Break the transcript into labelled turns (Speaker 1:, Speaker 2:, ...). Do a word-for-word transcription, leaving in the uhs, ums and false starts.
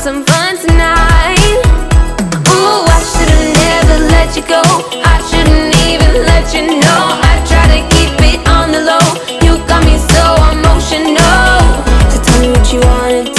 Speaker 1: some fun tonight. Ooh, I should've never let you go. I shouldn't even let you know. I try to keep it on the low. You got me so emotional. So tell me what you wanna do.